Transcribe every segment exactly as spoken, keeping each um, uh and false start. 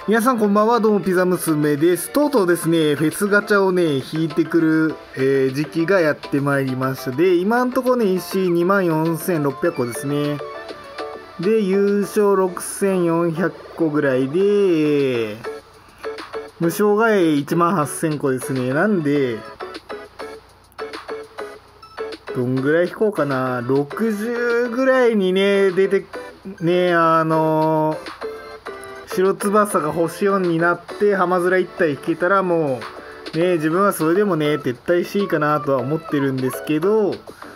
皆さんこんばんは、どうもピザ娘です。とうとうですね、フェスガチャをね引いてくる、えー、時期がやってまいりました。で、今んとこね石にまんよんせんろっぴゃくこですね。で、優勝ろくせんよんひゃくこぐらいで、無償がいちまんはっせんこですね。なんでどんぐらい引こうかな。ろくじゅうぐらいにね出てね、あのー白翼が星よんになって浜面いったい引けたらもうね、自分はそれでもね撤退していいかなとは思ってるんですけど、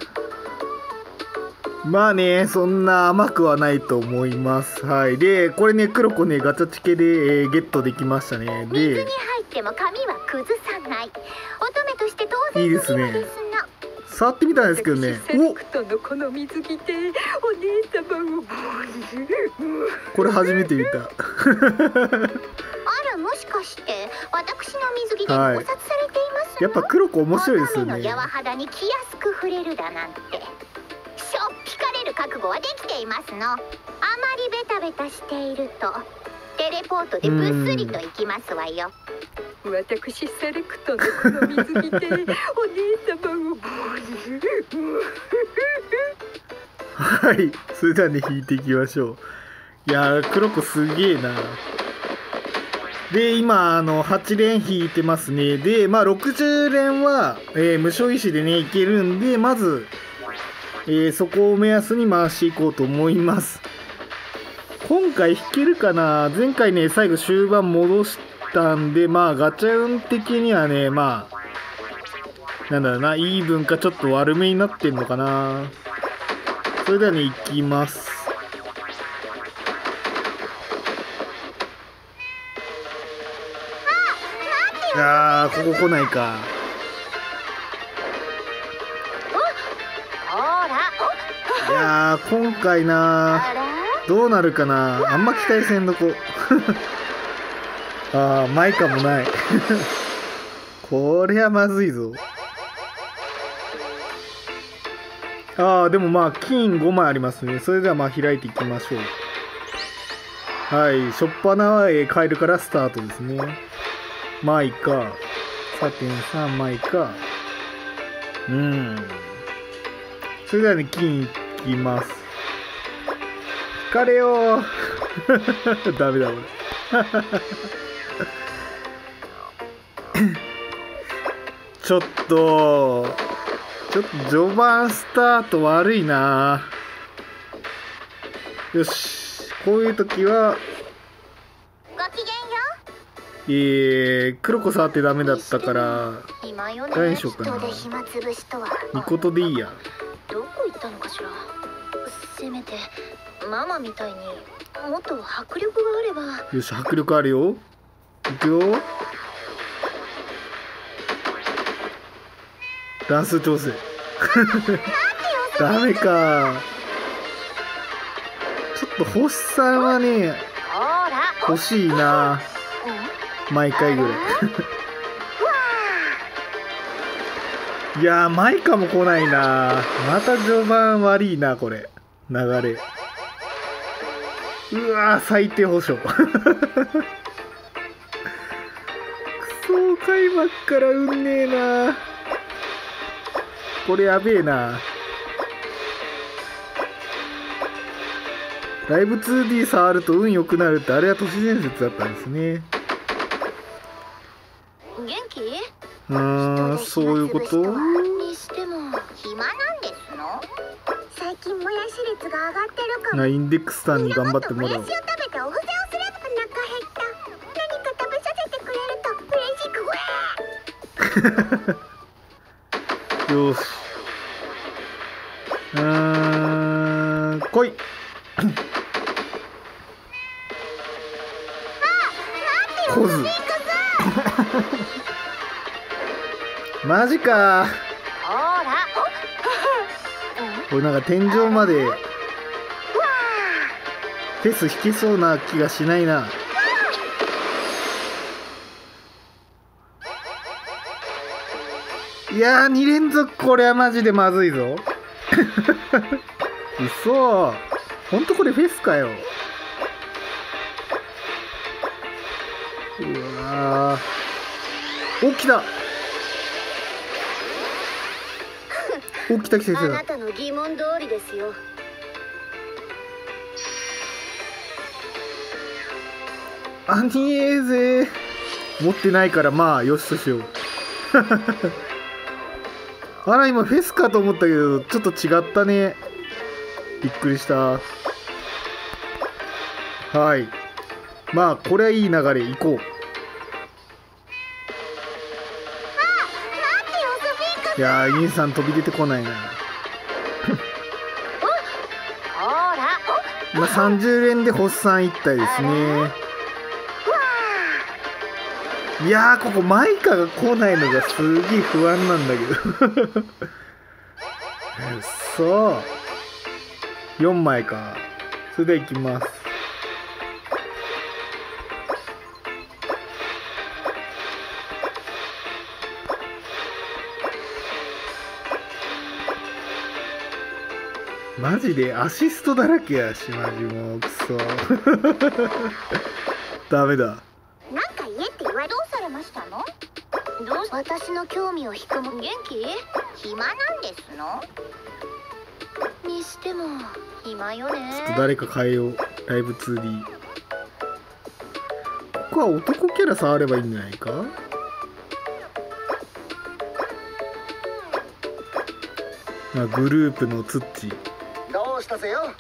まあねそんな甘くはないと思います。はい。でこれね黒子ねガチャチケで、えー、ゲットできましたね。で水に入っても髪は崩さない。乙女として当然いいですね。触ってみたんですけどね、おこれ初めて見た。 あら、もしかして私の水着で考察されていますの？ やっぱ黒子面白いですよね。 乙女の柔肌に気安く触れるだなんて、しょっぴかれる覚悟はできていますの。あまりベタベタしているとテレポートでぶっすりと行きますわよ。 私セレクトのこの水着でお姉様をはい、それではね引いていきましょう。いやー黒子すげえな。で今あのはち連引いてますね。でまあろくじゅう連は、えー、無償石でねいけるんで、まず、えー、そこを目安に回していこうと思います。今回引けるかな。前回ね最後終盤戻したんで、まあガチャ運的にはね、まあなんだろうな、イーブンかちょっと悪めになってんのかな。それではねいきます。いやーここ来ないか。いやー今回などうなるかな。あんま期待せんどこ。あーマイカもない。こりゃまずいぞ。あーでもまあ金ごまいありますね。それではまあ開いていきましょう。はい、しょっぱなはカエルからスタートですね。マイカさてんさんマイカ、うん、それではね金いきます。引かれよー。ダメだ俺。ちょっとちょっと序盤スタート悪いな。よし、こういう時はごきげんよえー、黒子触ってダメだったから何にしようかな。みことでいいや。 どこ行ったのかしら。せめてママみたいにもっと迫力があれば。 よし、迫力あるよ。いくよ。乱数調整。ダメか。ちょっと星さんはね欲しいな、毎回ぐらい。いやーマイカも来ないな。また序盤悪いなこれ流れ。うわー最低保証。クソ開幕からうんねえな。これやべえな。ライブ ツーディー 触ると運良くなるって、あれは都市伝説だったんですね。 元気？ うーん、そういうこと？ にしても暇なんですの？最近もやし率が上がってるかも。 インデックスさんに頑張ってもらおう。 もやしを食べてお布施をすればお腹減った。何か食べさせてくれると嬉しく。 よし。うーん、来い。コズ。マジか。これなんか天井までフェス引けそうな気がしないな。いやーに連続これはマジでまずいぞ。嘘、ほんとこれフェスかよ。 うわー、お、来た。お、来た来た来た。 あなたの疑問通りですよ。 アニエーゼ持ってないから、まあよしとしよう。あら、今フェスかと思ったけどちょっと違ったね。びっくりした。はい、まあこれはいい流れ、行こう。いやー、インさん飛び出てこないな。 ほら、 今さんじゅう連でホッサン一体ですね。いやー、ここマイカが来ないのがすげえ不安なんだけど。そうよんまいか。それではいきます。マジでアシストだらけやし、マジもうクソ。ダメだ。 なんか言えって言われどうされましたの？どう私の興味を引くも元気？暇なんですの？にしても暇よね。 ちょっと誰か変えよう。ライブ ツーディー。 ここは男キャラ触ればいいんじゃないか。まあ、グループのツッチ。 どうしたぜよ。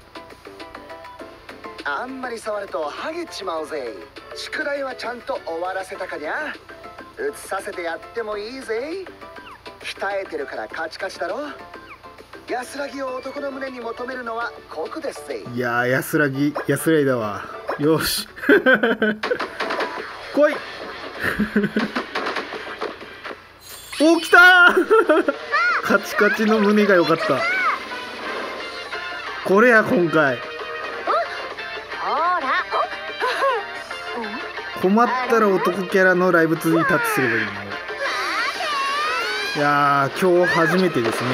あんまり触るとハゲちまうぜ。宿題はちゃんと終わらせたかにゃ。映させてやってもいいぜ。鍛えてるからカチカチだろ。安らぎを男の胸に求めるのは酷ですぜ。 いやー、安らぎ安らいだわ。よし。来い。お、来たー。カチカチの胸が良かった。これや今回。 ほら、 困ったら男キャラのライブ ツーディー タッチすればいいの。いやー、今日初めてですね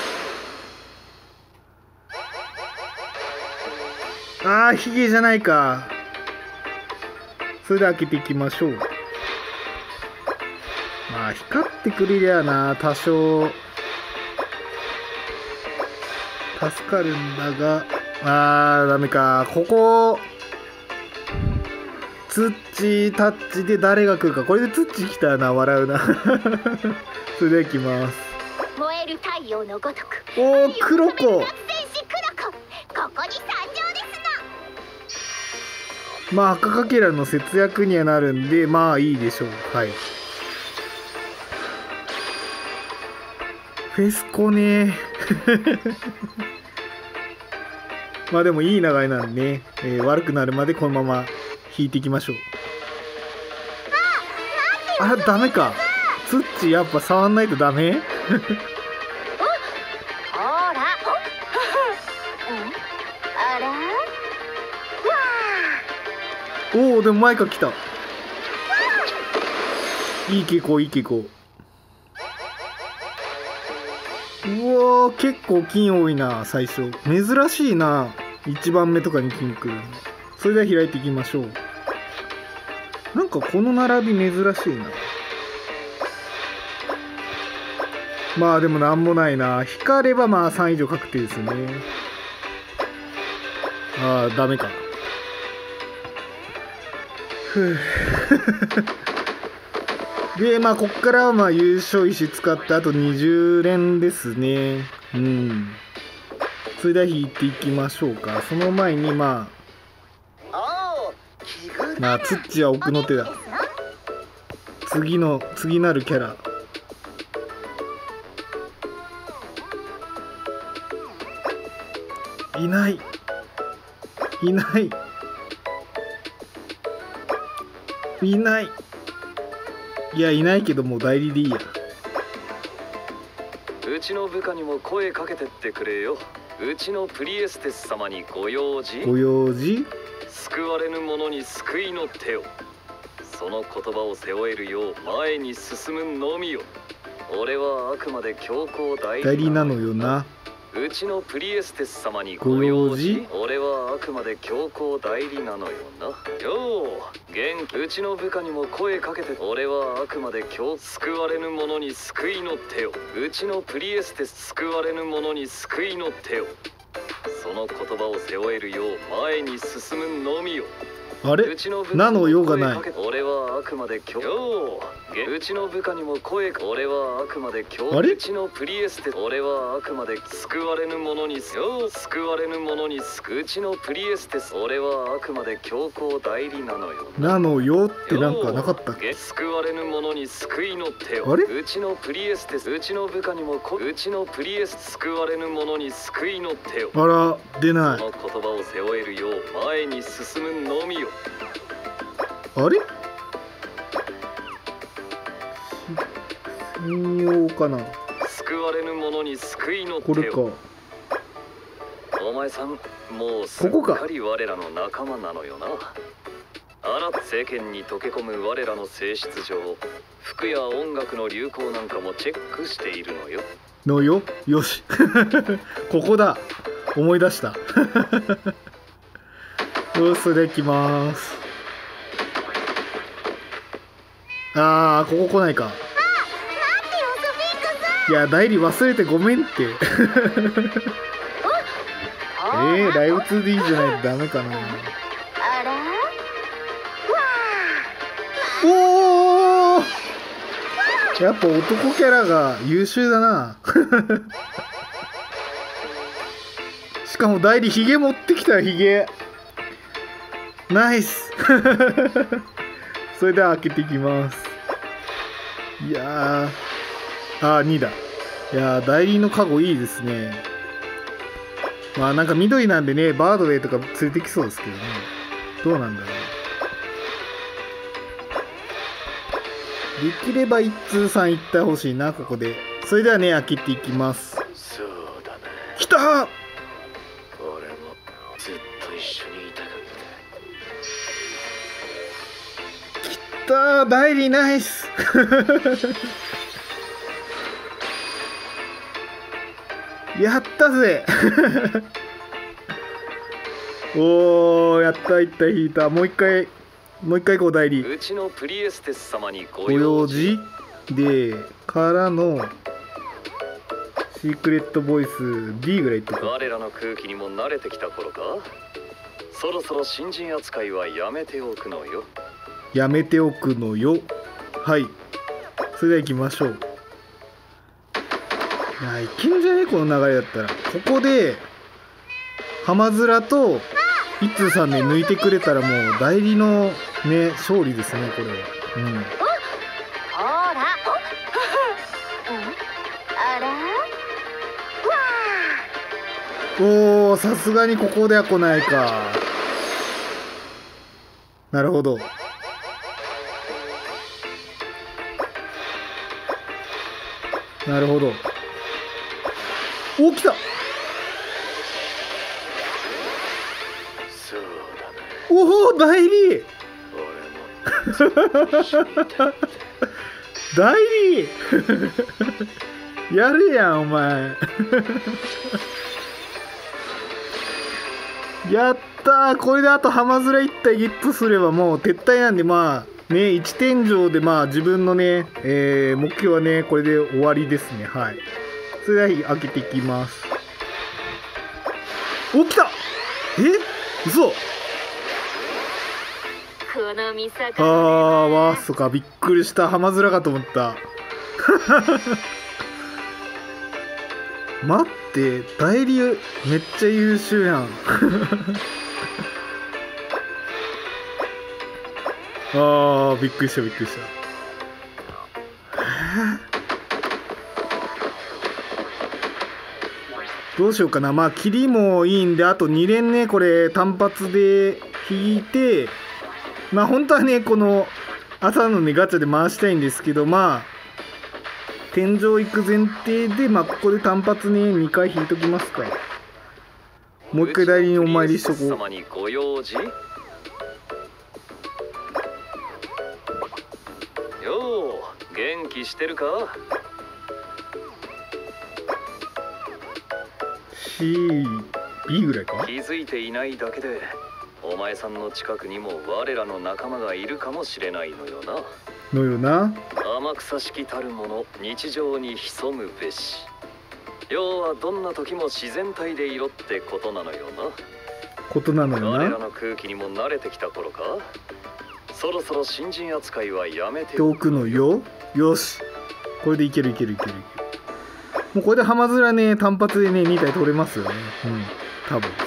これ。あー、ヒゲじゃないか。それで開けていきましょう。まあ光ってくれりゃな、多少助かるんだが。あー、ダメか。ここツッチタッチで誰が来るか。これでツッチ来たな、笑うな。それではいきます。 燃える太陽のごとく。 おー、クロコ。 戦士クロコ、ここに参上ですの。 まあ赤かけらの節約にはなるんで、まあいいでしょう。はい。フェスコね。まあでもいい流れなんでね、えー、悪くなるまでこのまま引いていきましょう。あ、ダメか。ツッチやっぱ触んないとダメ。 ほら、あら、 おお、でもマイカ来た。いい傾向、いい傾向。うわー、結構金多いな。最初珍しいな、いちばんめとかに金来るの。それでは開いていきましょう。なんかこの並び珍しいな。まあでもなんもないな。光ればまあさん以上確定ですね。ああ、ダメか。ふう。で、まあ、こっからはまあ優勝石使ってあとにじゅう連ですね。うん。それでは引いていきましょうか。その前にまあ、まあ、ツッチは奥の手だ。次の、次なるキャラ。いない。いない。いない。いや、いないけどもう代理でいいや。 うちの部下にも声かけてってくれよ。うちのプリエステス様にご用事。 ご用事？ 救われぬ者に救いの手を。その言葉を背負えるよう前に進むのみよ。俺はあくまで強行代理代理なのよな。 うちのプリエステス様にご用事。俺はあくまで教皇代理なのよな。よう元気。うちの部下にも声かけて。俺はあくまで教救われぬ者に救いの手を。うちのプリエステス救われぬ者に救いの手を。その言葉を背負えるよう前に進むのみよ。 あれなの用がない。 俺はあくまで今日うちの部下にも声か。俺はあくまで今日あれうちのプリエステ。俺はあくまで救われぬ者によ救われぬ者に救うちのプリエステス。俺はあくまで教皇代理なのよ。 なのよってなんかなかったっけ。 救われぬ者に救いの手を。 あれうちのプリエステス。うちの部下にもこうちのプリエステ救われぬ者に救いの手を。 あら出ない。 その言葉を背負えるよう前に進むのみよ。 あれ信用かな。 救われぬ者に救いの手を。 これか。 お前さんもうすっかり我らの仲間なのよな。あら世間に溶け込む我らの性質上、服や音楽の流行なんかもチェックしているのよ。 のよよしここだ思い出したよしそれでいきます。あーここ来ないか。 あ、待ってよスフィンクス。 いや代理忘れてごめんってえー、ライブ ツーディー じゃないとダメかな。 あら？わあ。 おーやっぱ男キャラが優秀だなしかも代理ヒゲ持ってきたよ。ヒゲナイスそれでは開けていきます。いやーあーにだ。いやー代理のカゴいいですね。まあなんか緑なんでねバードウェイとか連れてきそうですけどね。どうなんだろう。できれば一通さん行ってほしいなここで。それではね開けていきます。 そうだね。 きたー。 俺もずっと一緒にいたかった。 きたー代理ナイスやったぜおーやったいった引いた。もう一回もう一回こう代理。 うちのプリエステス様にごご用事でからのシークレットボイス D ぐらいとか。 我らの空気にも慣れてきた頃か。そろそろ新人扱いはやめておくのよ。 やめておくのよ。はいそれでは行きましょう。いやいけんじゃねこの流れだったら。ここで浜面と一通さんね抜いてくれたらもう代理のね勝利ですねこれは。うんほら。あら？わおーさすがにここでは来ないか。なるほど。なるほど。お来た。 そうだね。 おお代理俺もずっと一緒にいたって代理やるやんお前やったー。これであと浜面いったいゲットすればもう撤退なんで、まあねいちてん上でまあ自分のね、えー、目標はねこれで終わりですね。はいそれでは開けていきます。お来た。え嘘。 この見境あーワーストか。びっくりした。浜面かと思った待って代理めっちゃ優秀やんあーびっくりしたびっくりした。どうしようかな。まあ切りもいいんであとに連ねこれ単発で引いて、まあ本当はねこの朝のねガチャで回したいんですけど、まあ天井行く前提でまあここで単発ねにかい引いときますか。もう一回代理にお参りしとこう。 様にご用事。よう元気してるか。 C、B ぐらいか。 気づいていないだけでお前さんの近くにも我らの仲間がいるかもしれないのよな。 のよな。 天草式たるもの日常に潜むべし。要はどんな時も自然体でいろってことなのよな。 ことなのよ我らな。 の空気にも慣れてきた頃か。そろそろ新人扱いはやめてておくのよ。よし。これでいけるいけるいけるいける。もうこれで浜面ね、単発でね、に体取れますよね。うん。多分。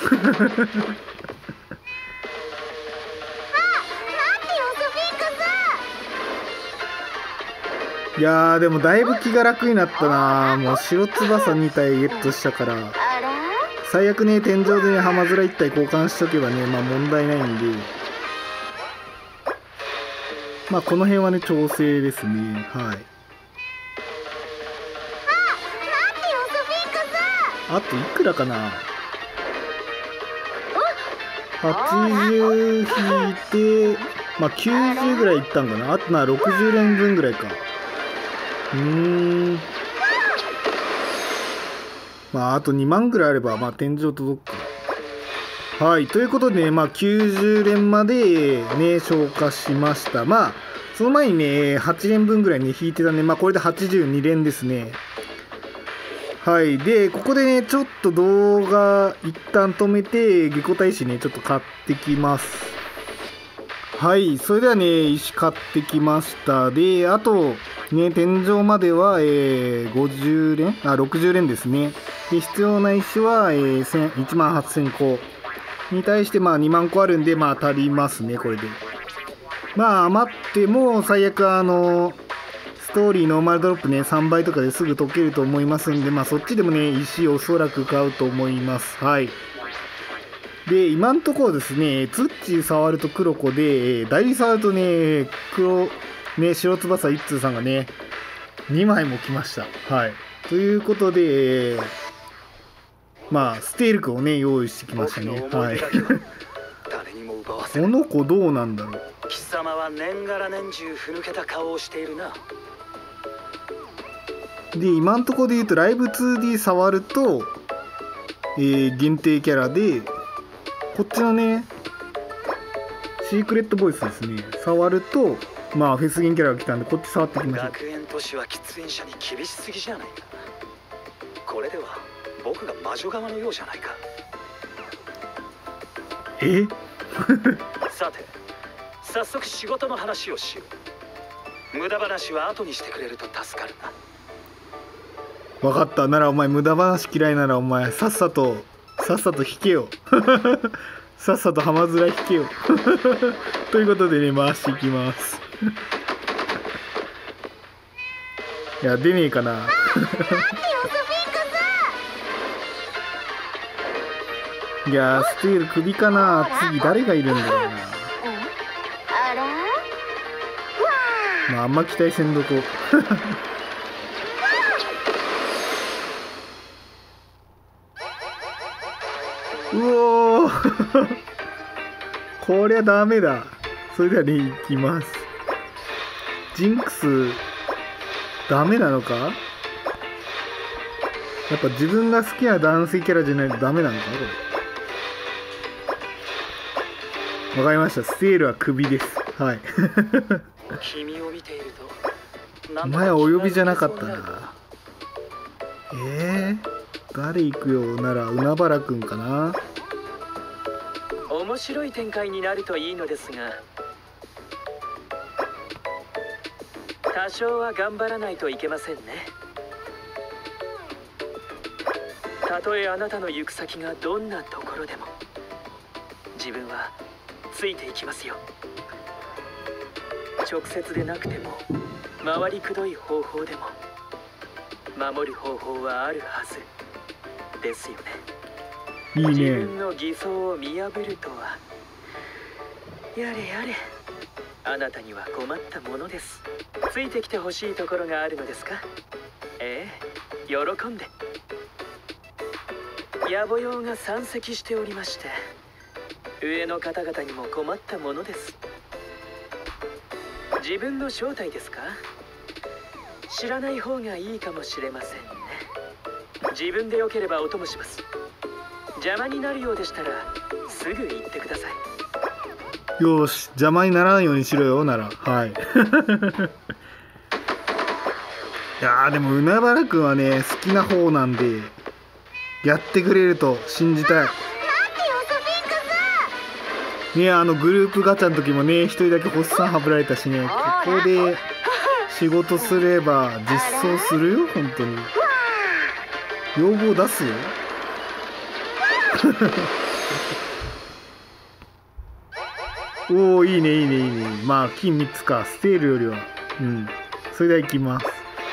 いやーでもだいぶ気が楽になったな。もう白翼に体ゲットしたから、最悪ね天井でね浜面いち体交換しとけばね、まあ問題ないんで、まあこの辺はね調整ですね。はい。あといくらかな。はちじゅう引いて、まあきゅうじゅうぐらいいったんかな。あとなろくじゅう連分ぐらいか。うーん。まああとにまんぐらいあればまあ天井届くか。はい、ということで、ね、まあきゅうじゅう連までね消化しました。まあその前にねはち連分ぐらいね引いてたんで、まあこれではちじゅうに連ですね。はい。でここでねちょっと動画一旦止めて下戸大使ねちょっと買ってきます。はい、それではね石買ってきました。であとね、天井までは、えー、ごじゅう連あろくじゅう連ですね。で必要な石は、えー、いちまんはっせんこに対してまあにまんこあるんで、まあ足りますねこれで。まあ余っても最悪あのストーリーノーマルドロップねさんばいとかですぐ解けると思いますんで、まあそっちでもね石おそらく買うと思います。はい。で今んところですねツッチー触ると黒子で代理触るとね黒ね、白翼一通さんがねにまいも来ました。はい。ということで、まあステールクをね用意してきましたね。はい。この子どうなんだろう。 貴様は年がら年中ふぬけた顔をしているな。 で今んところで言うとライブ ツーディー 触ると、えー、限定キャラでこっちのねシークレットボイスですね触ると。まあフェス限キャラが来たんでこっち触ってきましょう。 学園都市は喫煙者に厳しすぎじゃないか。これでは僕が魔女側のようじゃないか。 えさて早速仕事の話をしよう。無駄話は後にしてくれると助かるな。 分かった。ならお前無駄話嫌いならお前さっさとさっさと引けよさっさと浜面引けよということでね回していきますいや出ねえかないやステール首かな。次誰がいるんだろうな。まああんま期待せんどこうおーこりゃダメだ。それではねいきます。ジンクスダメなのか。やっぱ自分が好きな男性キャラじゃないとダメなのかこれ。わかりました。ステールは首です。はい君を見ていると前はお呼びじゃなかったな。えー、誰行くよなら海原くんかな。 面白い展開になるといいのですが、多少は頑張らないといけませんね。たとえあなたの行く先がどんなところでも自分はついていきますよ。直接でなくても回りくどい方法でも守る方法はあるはずですよね。 いいね。 自分の偽装を見破るとはやれやれ、あなたには困ったものです。ついてきてほしいところがあるのですか。ええ、喜んで。野暮用が山積しておりまして、上の方々にも困ったものです。自分の正体ですか。知らない方がいいかもしれませんね。自分でよければお供します。 邪魔になるようでしたらすぐ言ってください。 よし、邪魔にならないようにしろよなら。はい。いやーでも海原くんはね好きな方なんでやってくれると信じたい。 待ってよスフィンクス。 ね、あのグループガチャの時もね一人だけ星さんはぶられたしね、ここで仕事すれば実装するよ。本当に要望出すよ。おお、いいねいいねいいね。まあ金みっつか、ステールよりは。うん、それではいきます。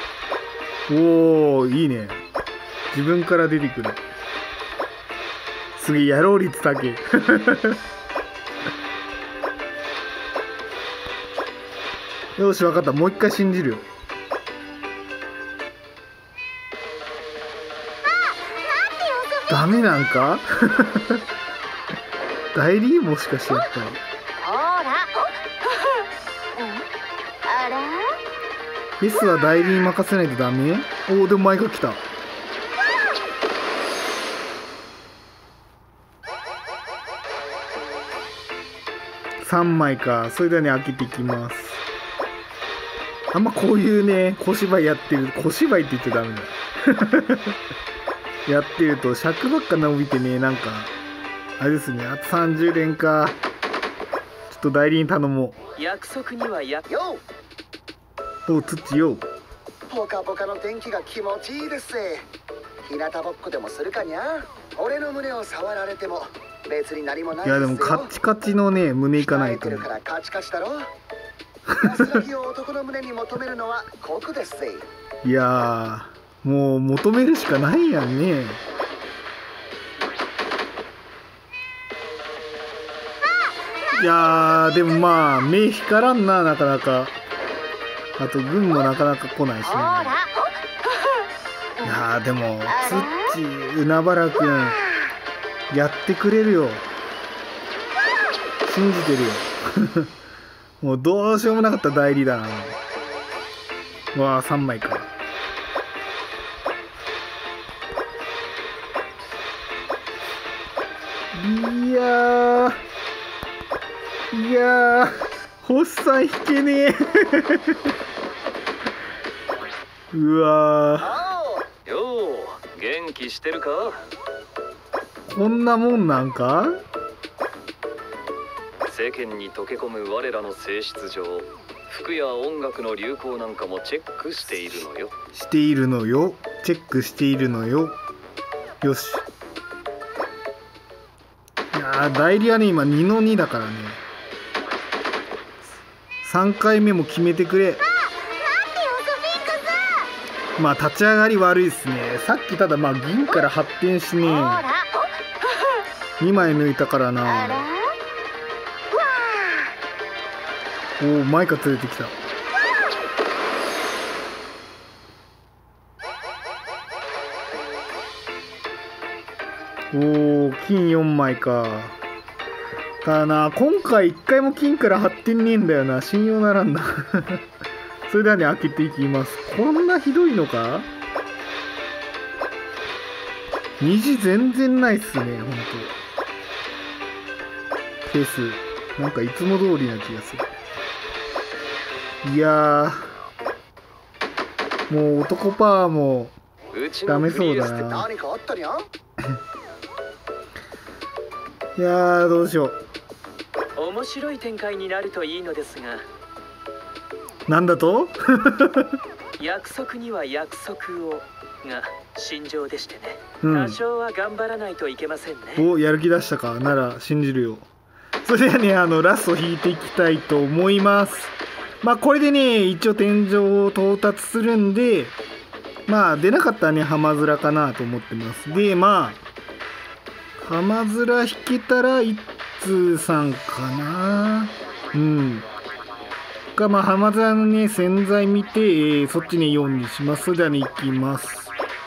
おお、いいね。自分から出てくる。次やろう率だけ。よし、分かった。もう一回信じるよ。ダメなんか。代理もしかしてやったの。 ほら。あら。 フェスは代理に任せないとダメ。おお、でも前が来た。さんまいか。それではね開けていきます。あんまこういうね小芝居やってる、小芝居って言っちゃダメだ。やってると尺ばっか伸びてね、なんかあれですね。あとさんじゅうれんか。ちょっと代理に頼もう。約束にはやよう。お、土よ。 ポカポカの天気が気持ちいいですぜ。日向ぼっこでもするかにゃ。俺の胸を触られても別に何もないですよ。 いやでもカッチカチのね胸いかないとね。 鍛えてるからカチカチだろ。安らぎを男の胸に求めるのは酷ですぜ。 いやーもう求めるしかないやんね。いやーでもまあ目光らんな、なかなか。あと軍もなかなか来ないしね。いやーでもツッチ海原くんやってくれるよ。信じてるよ。もうどうしようもなかった代理だな。うわあさんまいか。いやーいやー星さん引けねえ。うわーよう元気してるか。 こんなもんなんか。 世間に溶け込む我らの性質上、服や音楽の流行なんかもチェックしているのよ。 しているのよ。チェックしているのよ。よし。いやー代理はね今にのにだからね。さんかいめも決めてくれ。まあ立ち上がり悪いですね。さっきただまあ銀から発展しねにまい抜いたからな。おおマイカ連れてきた。おお金よんまいか。ただな今回いっかいも金から発展ねえんだよな。信用ならんな。それではね開けていきます。こんなひどいのか。虹全然ないっすね。ほんとフェスなんかいつも通りな気がする。いやーもう男パワーもダメそうだな。 何かあったにゃ。 いやーどうしよう。 面白い展開になるといいのですが。 なんだと。 約束には約束をが心情でしてね、 うん、 多少は頑張らないといけませんね。 おやる気出したか。なら信じるよ。それではねあのラスト引いていきたいと思います。まあこれでね一応天井を到達するんで、まあ出なかったらね浜面かなと思ってます。でまあ浜面引けたら一通さんかな。うんがまあ浜面のね洗剤見て、えー、そっちねよんにします。それではねいきます。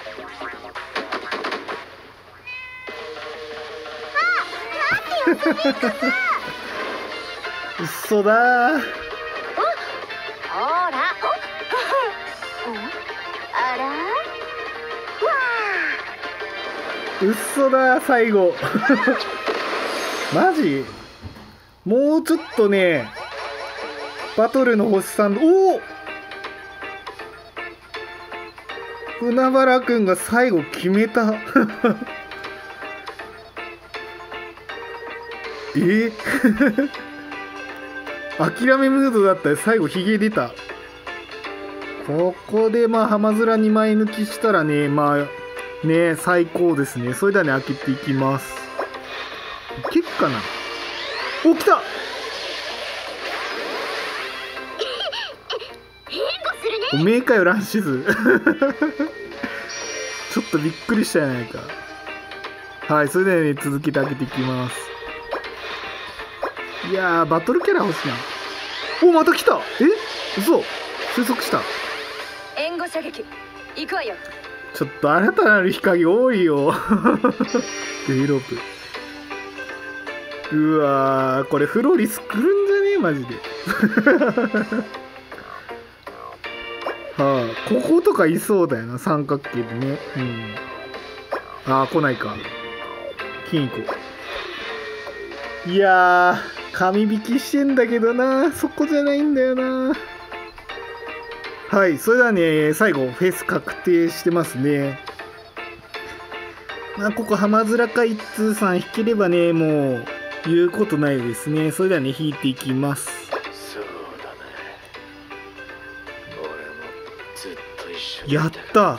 うっそだー。 ほら。あら。わうっそだ最後マジもうちょっとねバトルの星さんおお海原くんが最後決めたえ諦めムードだったら最後ヒゲ出た。ここでまあ浜面にまい抜きしたらねまあね最高ですね。それではね開けていきます。いけっかな。お来たおめえかよランシズちょっとびっくりしたやないか。はいそれではね続けて開けていきます。いやーバトルキャラ欲しいな。おまた来た。え嘘収束した。 援護射撃行くわよ。 ちょっと新たなる日陰多いよデイロープ。うわーこれフローリス来るんじゃねえマジではあこことかいそうだよな三角形でね。うんああ来ないか。金庫いやー紙引きしてんだけどなそこじゃないんだよな。はいそれではね最後フェス確定してますね。まあここ浜面か一通さん引ければねもう言うことないですね。それではね引いていきます。 そうだね俺もずっと一緒にやった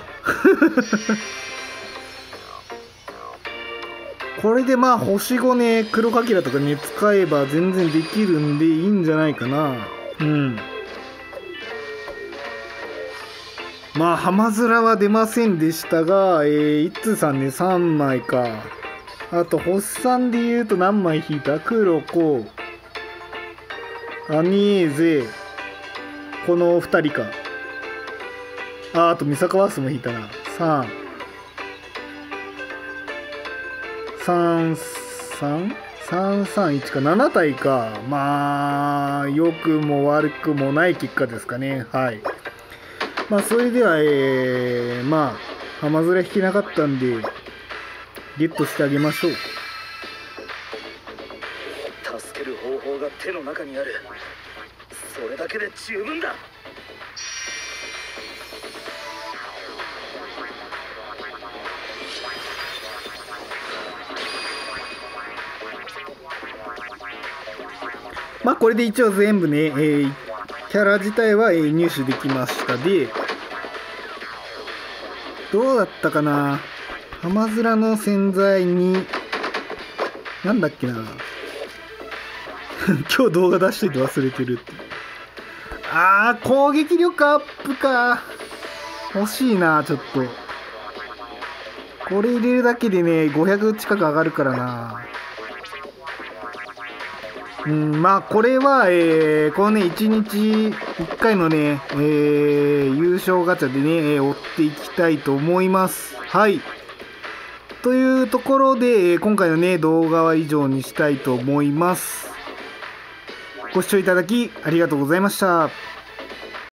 これでまあ星ごね黒かけらとかね使えば全然できるんでいいんじゃないかな。うんまあ浜面は出ませんでしたが、えー、一通さんねさんまいか。あと星さんで言うと何枚引いた。黒子アニエーゼこのふたりか。ああとミサカワスも引いたな。さんさんさんさんさんいちかななたいか。まあ良くも悪くもない結果ですかね。はいまあそれではえー、まあ浜面引けなかったんでゲットしてあげましょう。 助ける方法が手の中にある。それだけで十分だ。 まあこれで一応全部ね、えー、キャラ自体は、えー、入手できました。でどうだったかな。浜面の洗剤になんだっけな今日動画出しといて忘れてるって。あー攻撃力アップか欲しいな。ちょっとこれ入れるだけでねごひゃく近く上がるからな。うんまあこれは、えー、このねいちにちいっかいのね、えー、優勝ガチャでね、えー、追っていきたいと思います。はいというところで、えー、今回のね動画は以上にしたいと思います。ご視聴いただきありがとうございました。